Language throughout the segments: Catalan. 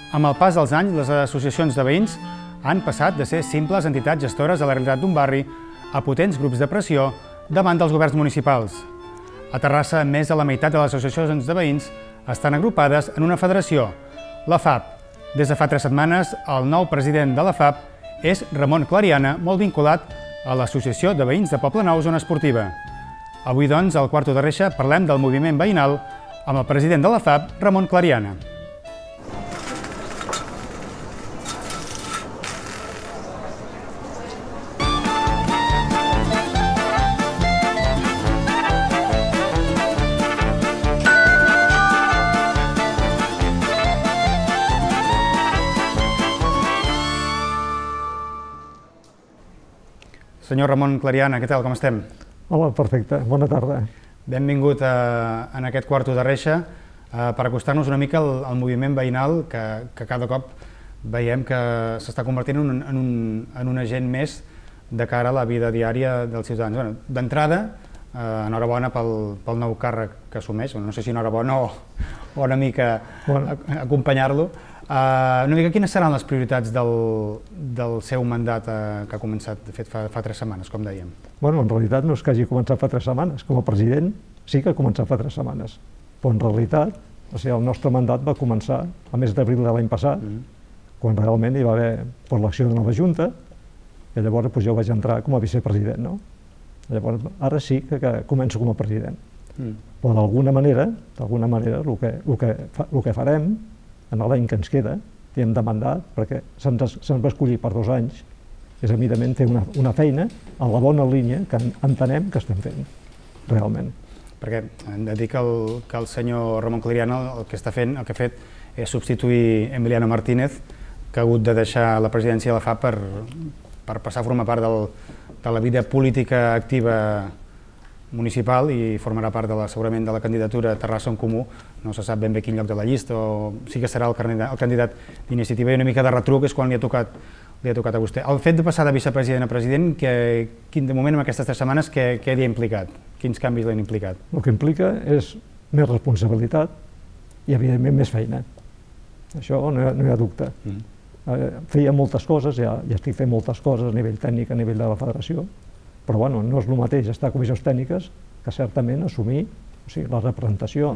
Amb el pas dels anys, les associacions de veïns han passat de ser simples entitats gestores de la realitat d'un barri a potents grups de pressió davant dels governs municipals. A Terrassa, més de la meitat de les associacions de veïns estan agrupades en una federació, la FAP. Des de fa 3 setmanes, el nou president de la FAP és Ramon Clariana, molt vinculat a l'Associació de Veïns de Poblenou Zona Esportiva. Avui, doncs, al Quarto de Reixa parlem del moviment veïnal amb el president de la FAP, Ramon Clariana. Senyor Ramon Clariana, què tal, com estem? Hola, perfecte, bona tarda. Benvingut en aquest Quarto de Reixa per acostar-nos una mica al moviment veïnal que cada cop veiem que s'està convertint en un agent més de cara a la vida diària dels ciutadans. D'entrada, enhorabona pel nou càrrec que assumeix, no sé si enhorabona o una mica acompanyar-lo. Una mica quines seran les prioritats del seu mandat que ha començat, de fet, fa 3 setmanes, com dèiem? Bueno, en realitat no és que hagi començat fa 3 setmanes. Com a president sí que ha començat fa 3 setmanes. Però en realitat, el nostre mandat va començar a mes d'abril de l'any passat, quan realment hi va haver l'elecció de nova Junta, i llavors jo vaig entrar com a vicepresident. Llavors, ara sí que començo com a president. Però d'alguna manera, el que farem en l'any que ens queda, i hem demandat, perquè se'ns va escollir per 2 anys, és evidentment fer una feina a la bona línia que entenem que estem fent, realment. Perquè hem de dir que el senyor Ramon Clariana el que ha fet és substituir Emiliano Martínez, que ha hagut de deixar la presidència de la FAP per passar a formar part de la vida política activa municipal i formarà part segurament de la candidatura Terrassa en Comú. No se sap ben bé quin lloc de la llista, o sí que serà el candidat d'iniciativa, i una mica de retruc és quan li ha tocat a vostè. El fet de passar de vicepresident a president, de moment en aquestes 3 setmanes, què li ha implicat? Quins canvis l'han implicat? El que implica és més responsabilitat i, evidentment, més feina. Això no hi ha dubte. Feia moltes coses, ja estic fent moltes coses a nivell tècnic, a nivell de la federació, però no és el mateix estar a comissions tècniques que certament assumir la representació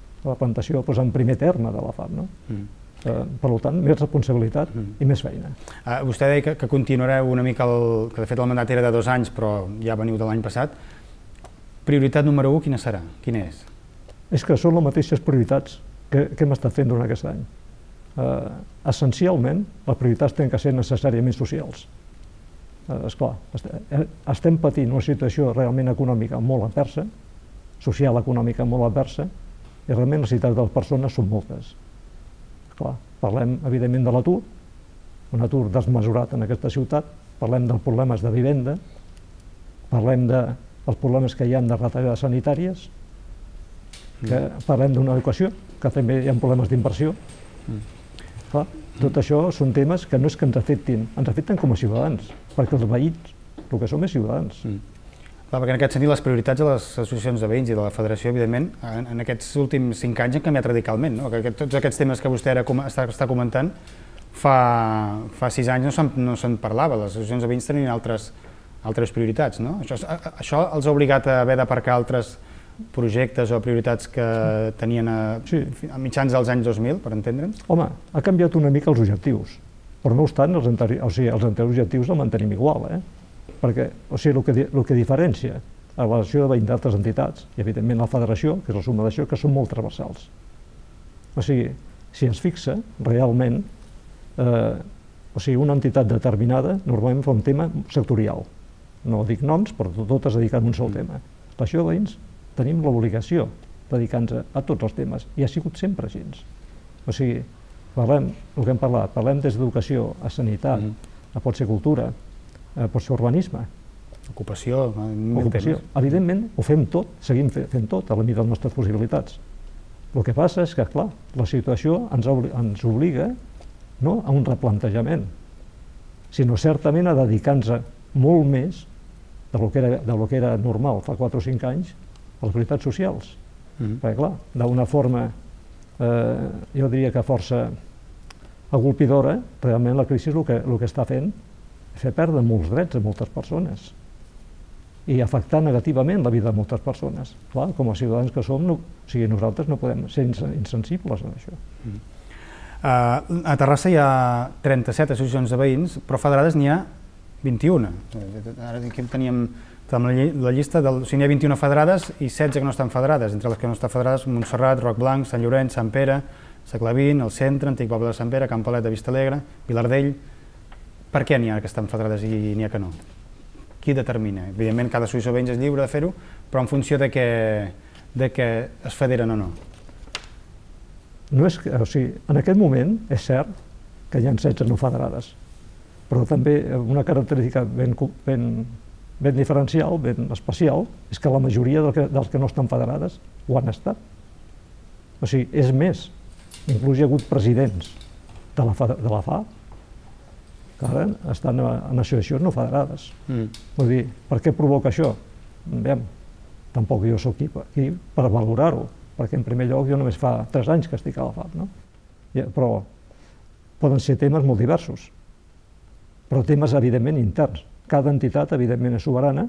en primer terme de la FAP. Per tant, més responsabilitat i més feina. Vostè deia que continuareu una mica, que de fet el mandat era de 2 anys, però ja veniu de l'any passat. Prioritat número 1, quina serà? Quina és? És que són les mateixes prioritats que hem estat fent durant aquest any. Essencialment, les prioritats tenen que ser necessàriament socials. Esclar, estem patint una situació realment econòmica molt adversa, social econòmica molt adversa, i realment les necessitats de les persones són moltes. Clar, parlem, evidentment, de l'atur, un atur desmesurat en aquesta ciutat, parlem dels problemes de vivenda, parlem dels problemes que hi ha de retallades sanitàries, parlem d'una educació, que també hi ha problemes d'inversió. Clar, tot això són temes que no és que ens afecten com a ciutadans, perquè els veïns, el que som és ciutadans. Perquè en aquest sentit les prioritats de les associacions de veïns i de la federació, evidentment, en aquests últims 5 anys han canviat radicalment. Tots aquests temes que vostè ara està comentant, fa 6 anys no se'n parlava, les associacions de veïns tenien altres prioritats. Això els ha obligat a haver d'aparcar altres projectes o prioritats que tenien a mitjans dels anys 2000, per entendre'ns? Home, ha canviat una mica els objectius, però no obstant, els anteriors objectius els mantenim igual, perquè el que diferencia la relació de veïns d'altres entitats, i evidentment la federació, que és la suma d'això, que són molt transversals. O sigui, si es fixa, realment, una entitat determinada normalment fa un tema sectorial. No dic noms, però totes dediquen a un sol tema. L'associació de veïns tenim l'obligació de dedicar-nos a tots els temes, i ha sigut sempre així. O sigui, parlem, el que hem parlat, parlem des d'educació a sanitat, pot ser cultura, pot ser urbanisme. Ocupació, evidentment ho fem tot, seguim fent tot a la mida de les nostres possibilitats. El que passa és que, clar, la situació ens obliga no a un replantejament, sinó certament a dedicar-nos molt més del que era normal fa 4 o 5 anys a les prioritats socials. Perquè, clar, d'una forma, jo diria que força agolpidora, realment la crisi el que està fent és fer perdre molts drets a moltes persones i afectar negativament la vida de moltes persones. Clar, com a ciutadans que som, nosaltres no podem ser insensibles a això. A Terrassa hi ha 37 associacions de veïns, però federades n'hi ha 21. Ara aquí teníem la llista, n'hi ha 21 federades i 16 que no estan federades. Entre les que no estan federades, Montserrat, Roc Blanc, Sant Llorenç, Sant Pere, Saclavin, el Centre, Antic Poble de Sant Pere, Camp Palet de Vistalegre, Vilardell. Per què n'hi ha que estan federades i n'hi ha que no? Qui determina? Evidentment, cada associació de veïns és lliure de fer-ho, però en funció de què es federen o no. En aquest moment és cert que hi ha 16 no federades, però també una característica ben diferencial, ben especial, és que la majoria dels que no estan federades ho han estat. O sigui, és més, inclús hi ha hagut presidents de la FAP que ara estan en associacions no federades. Vull dir, per què provoca això? Tampoc jo soc aquí per valorar-ho, perquè en primer lloc jo només fa 3 anys que estic a la FAP, però poden ser temes molt diversos, però temes evidentment interns. Cada entitat evidentment és soberana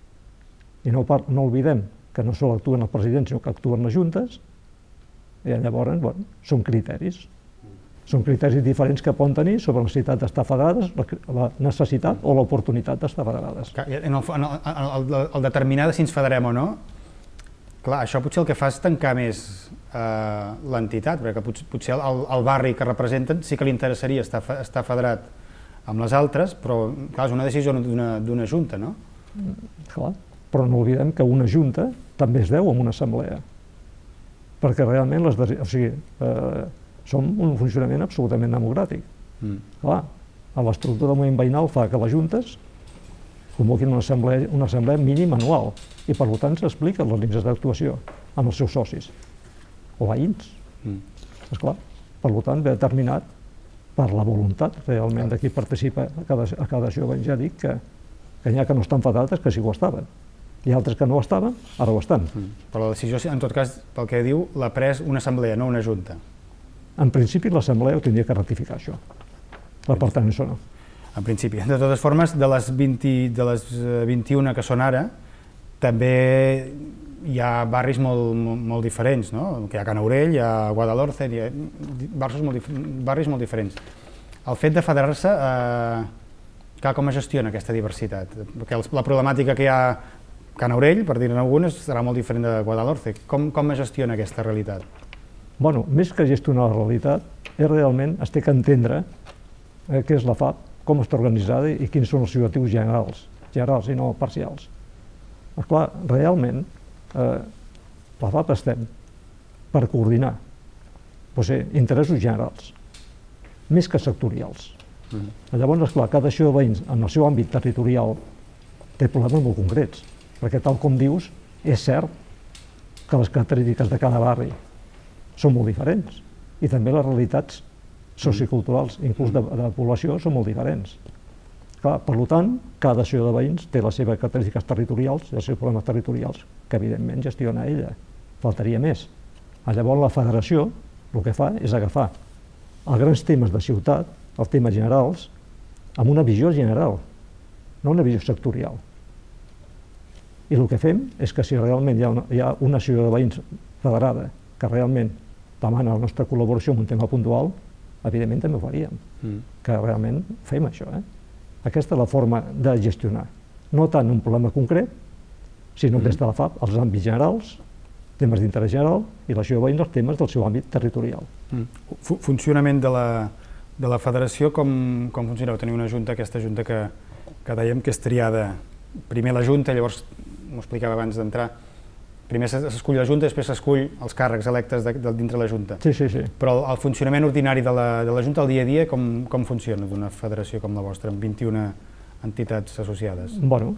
i no oblidem que no sols actuen els presidents, sinó que actuen les juntes, i llavors són criteris. Són criteris diferents que poden tenir sobre la necessitat d'estar federades, la necessitat o l'oportunitat d'estar federades. El determinar si ens federem o no, clar, això potser el que fa és tancar més l'entitat, perquè potser el barri que representen sí que li interessaria estar federat amb les altres, però clar, és una decisió d'una junta, no? Clar, però no oblidem que una junta també es deu a una assemblea, perquè realment som un funcionament absolutament democràtic. Clar, l'estructura del moviment veïnal fa que les juntes convoquin una assemblea mínima anual i per tant s'expliquen les línies d'actuació amb els seus socis o veïns. Esclar, per tant ve determinat per la voluntat realment de qui participa a cada jove. Ja dic que n'hi ha que no estan federades que sí que ho estaven i altres que no ho estaven, ara ho estan. Però la decisió, en tot cas, pel que diu, l'ha pres una assemblea, no una junta. En principi, l'assemblea ho tindria que ratificar, això. La pertinença no. En principi. De totes formes, de les 21 que són ara, també hi ha barris molt diferents, no? Hi ha Can Aurell, hi ha Guadalhorce, hi ha barris molt diferents. El fet de federar-se, com es gestiona aquesta diversitat? Perquè la problemàtica que hi ha a Can Aurell, per dir-ne algunes, serà molt diferent de Guadalhorce. Com es gestiona aquesta realitat? Bueno, més que gestionar la realitat, realment es té que entendre què és la FAP, com està organitzada i quins són els seus objectius generals i no parcials. Esclar, realment, la FAP estem per coordinar interessos generals, més que sectorials. Llavors, esclar, cada associació de veïns en el seu àmbit territorial té problemes molt concrets, perquè tal com dius, és cert que les característiques de cada barri són molt diferents i també les realitats socioculturals, inclús de població, són molt diferents. Per tant, cada associació de veïns té les seves característiques territorials i els seus problemes territorials, que evidentment gestiona ella. Faltaria més. Llavors la federació el que fa és agafar els grans temes de ciutat, els temes generals, amb una visió general, no una visió sectorial. I el que fem és que si realment hi ha una associació de veïns federada que realment demana la nostra col·laboració en un tema puntual, evidentment també ho faríem, que realment fem això. Aquesta és la forma de gestionar, no tant un problema concret, sinó des de la FAP, els àmbits generals, temes d'interès general, i l'associació de veïns els temes del seu àmbit territorial. Funcionament de la federació, com funcioneu? Teniu una junta, aquesta junta que dèiem que és triada, primer la junta, llavors, m'ho explicava abans d'entrar, primer s'escull la Junta i després s'escull els càrrecs electes dintre la Junta. Sí. Però el funcionament ordinari de la Junta, el dia a dia, com funciona d'una federació com la vostra, amb 21 entitats associades? Bueno,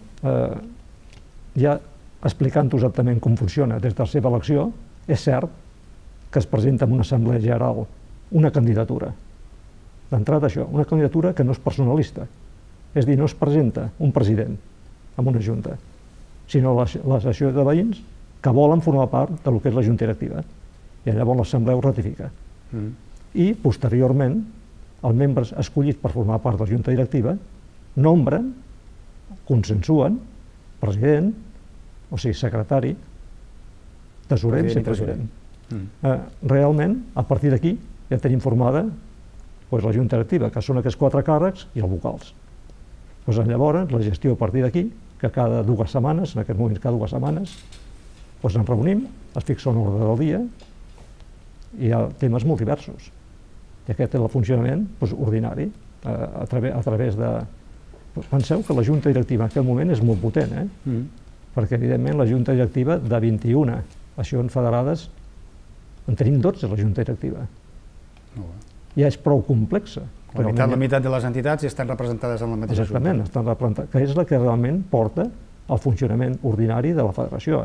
ja explicant-ho exactament com funciona des de la seva elecció, és cert que es presenta en una assemblea general una candidatura. D'entrada això, una candidatura que no és personalista, és a dir, no es presenta un president en una Junta, sinó l'associació de veïns que volen formar part del que és la Junta Directiva. I llavors l'Assemblea ho ratifica. I, posteriorment, els membres escollits per formar part de la Junta Directiva nombren, consensuen, president, o sigui, secretari, tesorer i vicepresident. Realment, a partir d'aquí, ja tenim formada la Junta Directiva, que són aquests 4 càrrecs i els vocals. Llavors, la gestió a partir d'aquí, que cada 2 setmanes, en aquest moment cada 2 setmanes, ens reunim, es fixa un ordre del dia i hi ha temes molt diversos. I aquest és el funcionament ordinari, a través de... Penseu que la Junta Directiva en aquest moment és molt potent, perquè evidentment la Junta Directiva de 21 associacions federades en tenim 12 a la Junta Directiva. Ja és prou complexa. La meitat de les entitats estan representades en la mateixa Junta. Exactament, estan representades, que és la que realment porta el funcionament ordinari de la federació.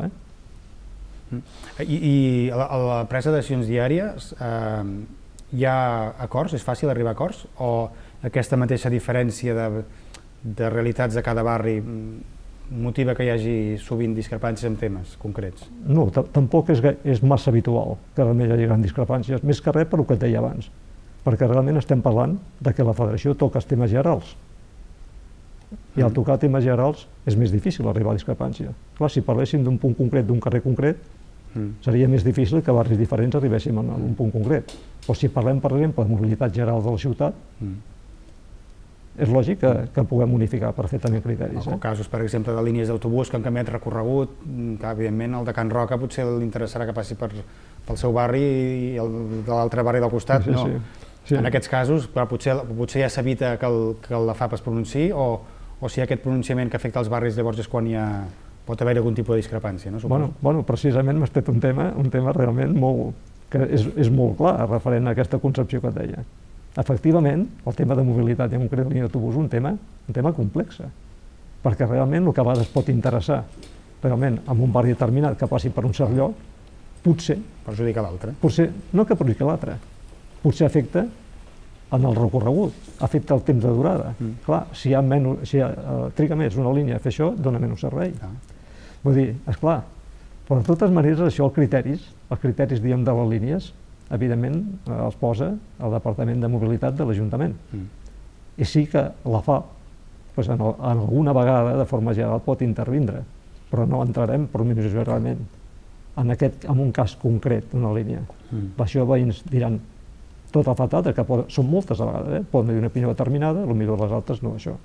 I a la presa de decisions diàries hi ha acords? És fàcil arribar a acords? O aquesta mateixa diferència de realitats de cada barri motiva que hi hagi sovint discrepàncies en temes concrets? No, tampoc és massa habitual que realment hi hagi grans discrepàncies, més que res per el que et deia abans, perquè realment estem parlant de que la federació toca els temes generals. I al tocar temes generals és més difícil arribar a discrepància. Clar, si parléssim d'un punt concret, d'un carrer concret, seria més difícil que barris diferents arribéssim a un punt concret. Però si parlem, per exemple, de mobilitat general de la ciutat, és lògic que puguem unificar perfectament criteris. O casos, per exemple, de línies d'autobús que han canviat recorregut, que evidentment el de Can Roca potser li interessarà que passi pel seu barri i el de l'altre barri del costat no. En aquests casos potser ja s'evita que la FAP es pronunciï o si aquest pronunciament que afecta els barris llavors és quan pot haver algun tipus de discrepància, no? Bueno, precisament m'has tret un tema realment que és molt clar referent a aquesta concepció que et deia. Efectivament, el tema de mobilitat i en concret de línia d'autobús és un tema complex, perquè realment el que a vegades pot interessar realment en un barri determinat que passi per un cert lloc, potser perjudica l'altre. No que perjudica l'altre, potser afecta en el recorregut, afecta el temps de durada. Clar, si triga més una línia a fer això, dona menys servei. Vull dir, esclar, però de totes maneres això, els criteris de les línies, evidentment els posa el Departament de Mobilitat de l'Ajuntament. I sí que la FAP alguna vegada de forma general pot intervindre, però no entrarem per generalment en un cas concret d'una línia. Això veïns diran tot el fatat, que són moltes a vegades, poden dir una opinió determinada, potser les altres no, això.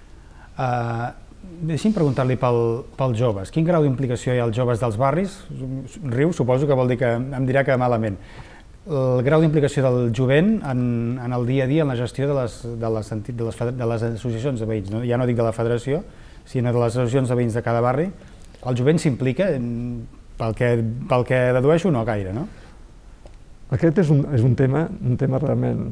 Deixi'm preguntar-li pels joves. Quin grau d'implicació hi ha als joves dels barris? Riu, suposo que vol dir que em dirà que malament. El grau d'implicació del jovent en el dia a dia, en la gestió de les associacions de veïns, ja no dic de la federació, sinó de les associacions de veïns de cada barri. El jovent s'implica? Pel que dedueixo, no gaire, no? Aquest és un tema realment...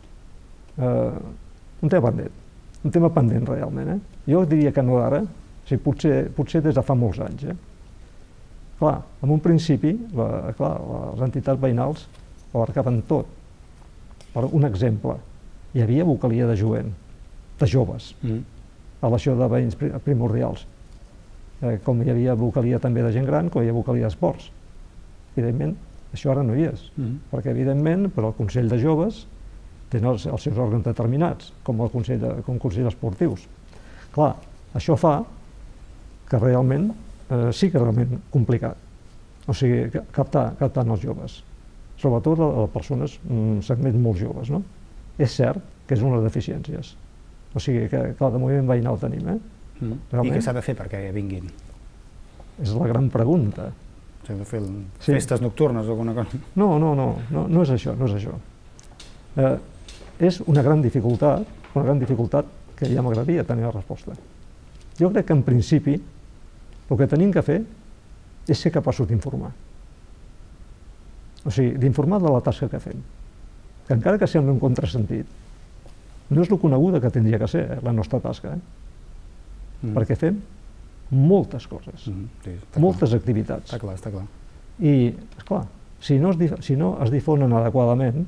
un tema pendent realment. Jo diria que no d'ara, potser des de fa molts anys. Clar, en un principi, les entitats veïnals abarcaven tot. Per un exemple, hi havia vocalia de jovent, de joves, a l'associació de veïns primordials. Com hi havia vocalia també de gent gran, com hi havia vocalia d'esports. Evidentment, això ara no hi és, perquè evidentment el Consell de Joves tenen els seus òrgans determinats, com el Consell esportius. Clar, això fa que realment sí que és realment complicat, o sigui, captar els joves, sobretot a persones, segments molt joves, no? És cert que és una de les deficiències, o sigui que clar, de moviment veïnal tenim, I què s'ha de fer perquè vinguin? És la gran pregunta. S'ha de fer festes nocturnes o alguna cosa? No és això, no és això. És una gran dificultat que ja m'agradaria tenir la resposta. Jo crec que en principi el que tenim que fer és ser capaços d'informar. O sigui, d'informar de la tasca que fem. Que encara que sembli un contrasentit, no és el coneguda que tindria que ser la nostra tasca, perquè fem moltes coses, moltes activitats. Està clar. I, esclar, si no es difonen adequadament,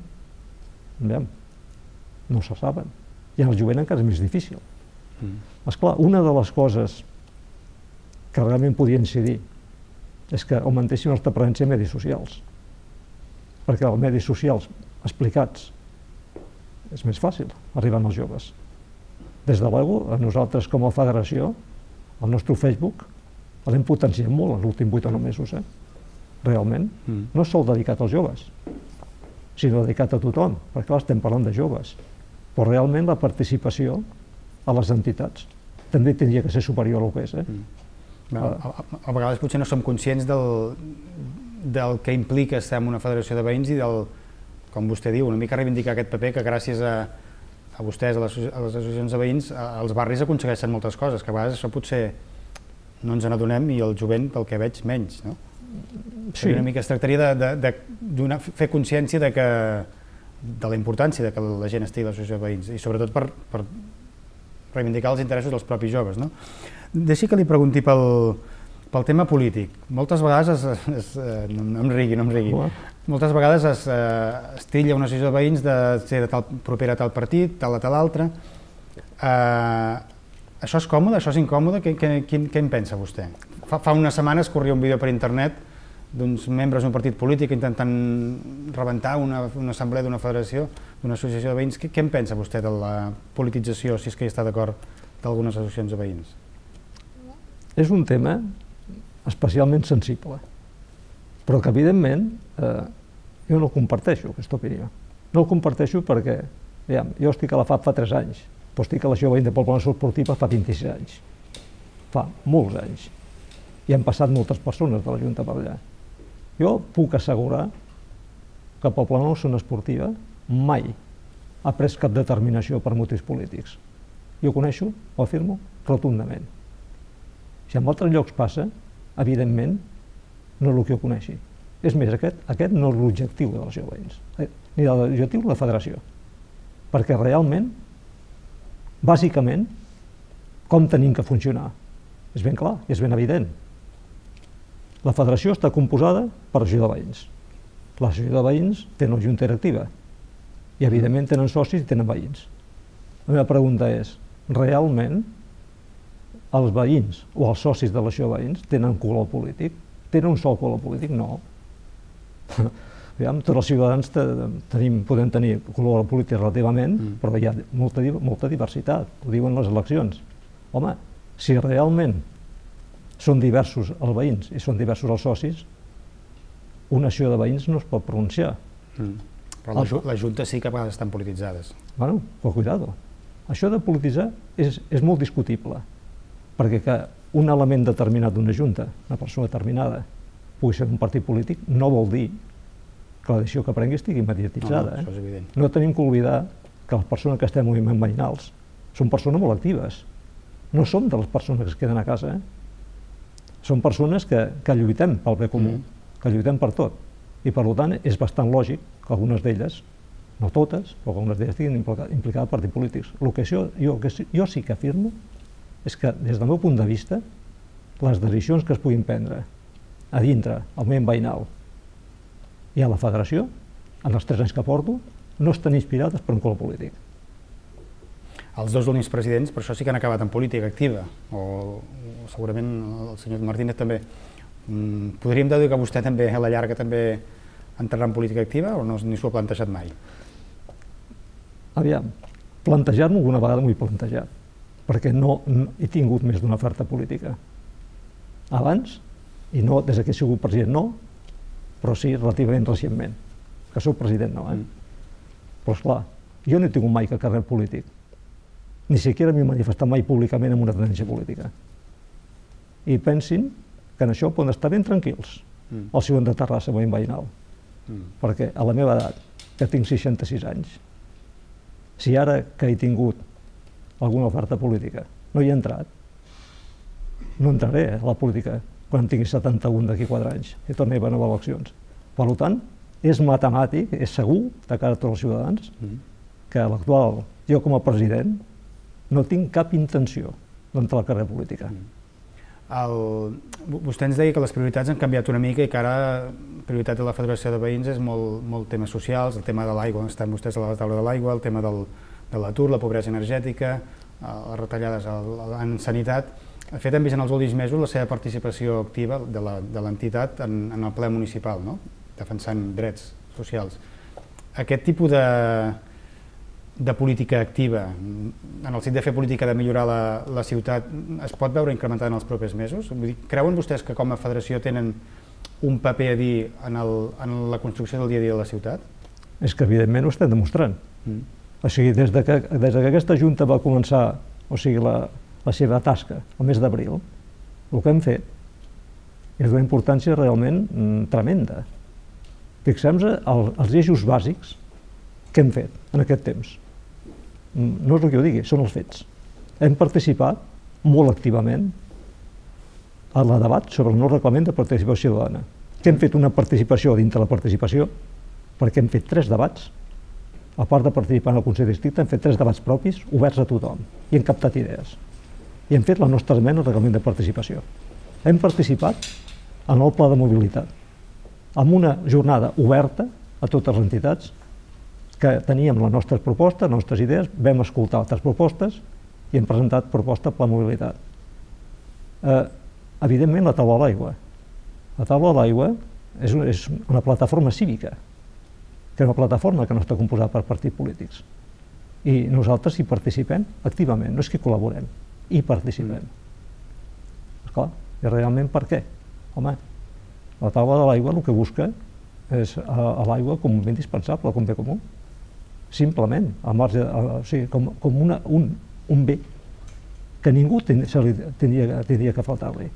no se saben. I en el jovent encara és més difícil. Esclar, una de les coses que realment podia incidir és que augmentessin la presència en medis socials. Perquè els medis socials explicats és més fàcil arribar als joves. Des de l'ego, nosaltres com a federació, el nostre Facebook, l'hem potenciat molt en els últims 8 o 9 mesos, realment. No és sol dedicat als joves, sinó dedicat a tothom, perquè clar, estem parlant de joves. Però realment la participació a les entitats també tindria que ser superior al que és. A vegades potser no som conscients del que implica estar en una federació de veïns i del, com vostè diu, una mica reivindicar aquest paper que gràcies a vostès, a les associacions de veïns, els barris aconsegueixen moltes coses, que a vegades això potser no ens n'adonem i el jovent, pel que veig, menys, no? Sí. Una mica es tractaria de fer consciència de la importància que la gent estigui a l'associació de veïns i sobretot per reivindicar els interessos dels propis joves, no? Deixi que li pregunti pel tema polític. Moltes vegades, no em rigui, moltes vegades es trilla una associació de veïns de ser propera a tal partit, tal a tal altre. Això és còmode, això és incòmode? Què en pensa vostè? Fa unes setmanes corria un vídeo per internet d'uns membres d'un partit polític intentant rebentar una assemblea d'una federació, d'una associació de veïns. Què en pensa vostè de la politització, si és que hi està d'acord, d'algunes associacions de veïns? És un tema especialment sensible, però que evidentment jo no comparteixo aquesta opinió. No el comparteixo perquè jo estic a la FAP fa 3 anys, però estic a l'Associació de Veïns de Poblenou Esportiva fa 26 anys. Fa molts anys. I han passat moltes persones de la Junta per allà. Jo puc assegurar que Poblenou Zona Esportiva mai ha pres cap determinació per motius polítics. Jo ho coneixo, ho afirmo rotundament. Si en altres llocs passa, evidentment, no és el que jo coneixi. És més, aquest no és l'objectiu de l'Associació de Veïns, ni l'objectiu de la federació. Perquè realment, bàsicament, com tenim que funcionar? És ben clar, és ben evident. La federació està composada per l'associació de veïns. L'associació de veïns té una junta directiva i, evidentment, tenen socis i tenen veïns. La meva pregunta és, realment, els veïns o els socis de l'associació de veïns tenen color polític? Tenen un sol color polític? No. Tots els ciutadans podem tenir color polític relativament, però hi ha molta diversitat, ho diuen les eleccions. Home, si realment són diversos els veïns i són diversos els socis, una associació de veïns no es pot pronunciar. Però les juntes sí que a vegades estan polititzades. Bueno, però cuidado. Això de polititzar és molt discutible, perquè que un element determinat d'una junta, una persona determinada, pugui ser un partit polític, no vol dir que la decisió que prengui estigui mediatitzada. Això és evident. No tenim que oblidar que les persones que estem en moviments veïnals són persones molt actives. No som de les persones que es queden a casa. Són persones que lluitem pel bé comú, que lluitem per tot. I per tant és bastant lògic que algunes d'elles, no totes, però que algunes d'elles estiguin implicades en partits polítics. El que jo sí que afirmo és que, des del meu punt de vista, les decisions que es puguin prendre a dintre, al moviment veïnal i a la federació, en els 3 anys que porto, no estan inspirades per un color polític. Els dos últims presidents, per això sí que han acabat en política activa, o segurament el senyor Martínez també. Podríem deduir que vostè també, a la llarga, també entrarà en política activa o ni s'ho ha plantejat mai? Aviam, plantejar-m'ho alguna vegada m'ho he plantejat, perquè no he tingut més d'una oferta política. Abans, i no des que he sigut president no, però sí relativament recentment, que soc president no. Però esclar, jo no he tingut mai cap carrer polític, ni siquiera m'he manifestat mai públicament amb una tendència política. I pensin que en això poden estar ben tranquils, els ciutadans de Terrassa, moviment veïnal, perquè a la meva edat, que tinc 66 anys, si ara que he tingut alguna oferta política no hi he entrat, no entraré a la política quan tingui 71 d'aquí 4 anys i torni a noves eleccions. Per tant, és matemàtic, és segur, de cara a tots els ciutadans, que a l'actual, jo com a president, no tinc cap intenció d'entrar a la carrera política. Vostè ens deia que les prioritats han canviat una mica i que ara la prioritat de la Federació de Veïns és molt temes socials, el tema de l'aigua, on estan vostès a la taula de l'aigua, el tema de l'atur, la pobresa energètica, les retallades en sanitat. De fet, hem vist en els últims mesos la seva participació activa de l'entitat en el ple municipal, defensant drets socials. Aquest tipus de política activa, en el sentit de fer política de millorar la ciutat, es pot veure incrementada en els propers mesos? Vull dir, creuen vostès que com a federació tenen un paper a dir en la construcció del dia a dia de la ciutat? És que evidentment ho estem demostrant. O sigui, des que aquesta Junta va començar, o sigui, la seva tasca el mes d'abril, el que hem fet és d'una importància realment tremenda. Fixem-nos els eixos bàsics que hem fet en aquest temps. No és el que jo digui, són els fets. Hem participat molt activament en el debat sobre el nou reglament de participació ciutadana, que hem fet una participació dintre la participació, perquè hem fet 3 debats, a part de participar en el Consell de Districte, hem fet 3 debats propis, oberts a tothom, i hem captat idees. I hem fet la nostra esmena al reglament de participació. Hem participat en el pla de mobilitat, amb una jornada oberta a totes les entitats, que teníem les nostres propostes, les nostres idees, vam escoltar altres propostes i hem presentat proposta per la mobilitat. Evidentment, la taula de l'aigua. La taula de l'aigua és una plataforma cívica, que és una plataforma que no està composada per partits polítics. I nosaltres hi participem activament, no és que col·laborem, hi participem. Esclar, i realment per què? Home, la taula de l'aigua el que busca és l'aigua com un bé indispensable, com un bé comú. Simplement, com un bé que ningú tindria que faltar-li.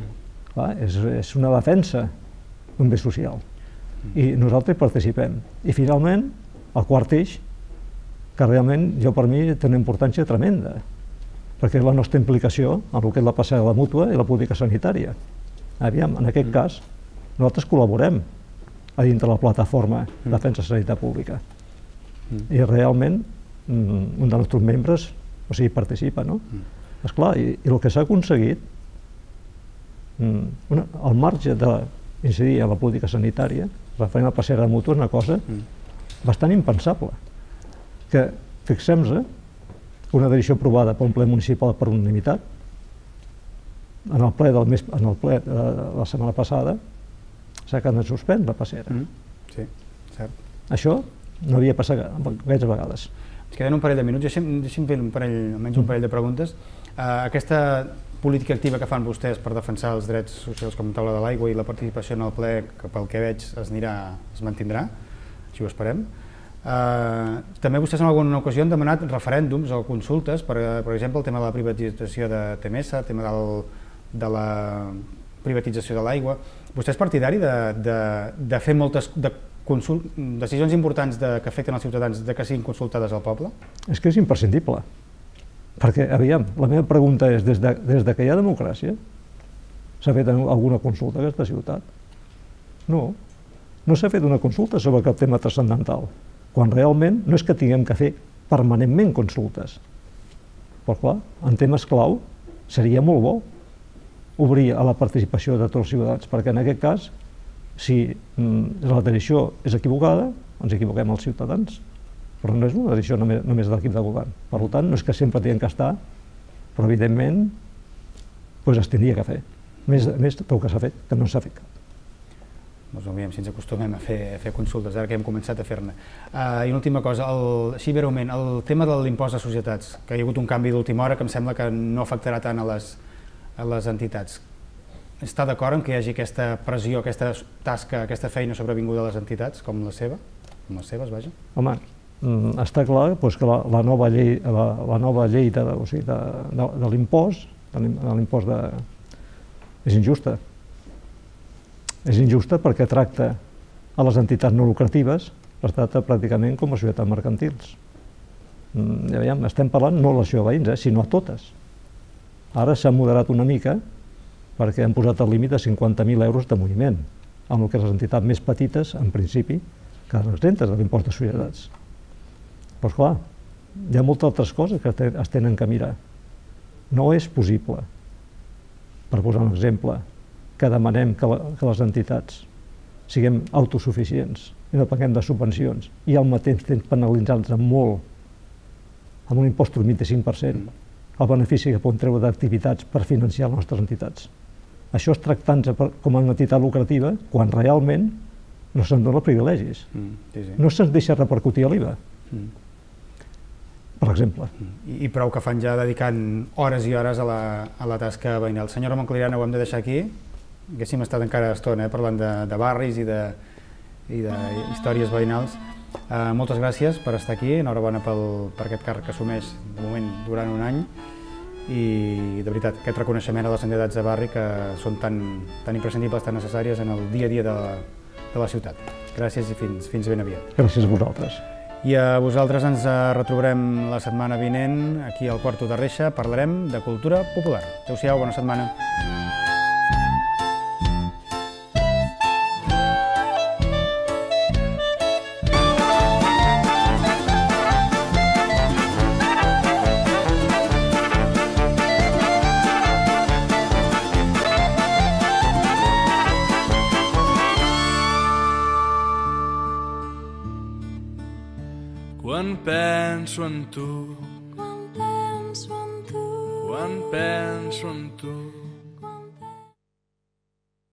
És una defensa d'un bé social. I nosaltres participem. I finalment, el quart eix, que realment per mi té una importància tremenda, perquè és la nostra implicació en el que és la passada de la mútua i la política sanitària. Aviam, en aquest cas, nosaltres col·laborem a dintre la plataforma Defensa Sanitat Pública. I realment un dels nostres membres participa, no? Esclar, i el que s'ha aconseguit, al marge d'incidir en la política sanitària, referent a la passera de mútua, és una cosa bastant impensable. Que, fixem-nos, una decisió aprovada per un ple municipal per unanimitat, en el ple de la setmana passada, s'ha quedat en suspens la passera. Sí, cert. Això no havia passat gaires vegades. Ens queden un parell de minuts, deixi'm fer almenys un parell de preguntes. Aquesta política activa que fan vostès per defensar els drets socials com taula de l'aigua i la participació en el ple, que pel que veig es mantindrà, així ho esperem. També vostès en alguna ocasió han demanat referèndums o consultes, per exemple, el tema de la privatització de Temesa, el tema de la privatització de l'aigua. Vostè és partidari de fer moltes decisions importants que afecten els ciutadans, que siguin consultades al poble? És que és imprescindible. Perquè, aviam, la meva pregunta és, des que hi ha democràcia, s'ha fet alguna consulta a aquesta ciutat? No. No s'ha fet una consulta sobre cap tema transcendental, quan realment no és que tinguem que fer permanentment consultes. Però, clar, en temes clau seria molt bo obrir a la participació de tots els ciutadans, perquè en aquest cas, si la decisió és equivocada, ens equivoquem els ciutadans, però no és una decisió només de l'equip de govern. Per tant, no és que sempre tinguem que estar, però evidentment es tindria que fer. Més del que s'ha fet, que no s'ha fet cap. Doncs aviam si ens acostumem a fer consultes, ara que hem començat a fer-ne. I una última cosa, així breument, el tema de l'impost de societats, que hi ha hagut un canvi d'última hora que em sembla que no afectarà tant a les entitats. Està d'acord en que hi hagi aquesta pressió, aquesta tasca, aquesta feina sobrevinguda a les entitats, com les seves, vaja? Home, està clar que la nova llei de l'impost és injusta. És injusta perquè tracta a les entitats no lucratives, les tracta pràcticament com a societats mercantils. Estem parlant no a les ciutadans, sinó a totes. Ara s'ha moderat una mica perquè han posat el límit de 50.000 euros de moviment, amb el que les entitats més petites, en principi, queden exemptes de l'impost de societats. Però, esclar, hi ha moltes altres coses que es tenen que mirar. No és possible, per posar un exemple, que demanem que les entitats siguem autosuficients i no paguem de subvencions i al mateix temps penalitzant-nos molt amb un impost del 25%, el benefici que podem treure d'activitats per financiar les nostres entitats. Això és tractant-se com a una entitat lucrativa quan realment no se'n dona privilegis. No se'ns deixa repercutir a l'IVA. per exemple. I prou que fan ja dedicant hores i hores a la tasca veïnal. Senyor Ramon Clariana, ho hem de deixar aquí. Haguéssim estat encara estona parlant de barris i de històries veïnals. Moltes gràcies per estar aquí, enhorabona per aquest càrrec que assumeix de moment durant un any i de veritat aquest reconeixement a les entitats de barri que són tan imprescindibles, tan necessàries en el dia a dia de la ciutat. Gràcies i fins ben aviat. Gràcies a vosaltres. I a vosaltres ens retrobarem la setmana vinent aquí al Quarto de Reixa. Parlarem de cultura popular. Adéu-siau, bona setmana. Quan penso en tu, quan penso en tu, quan penso en tu,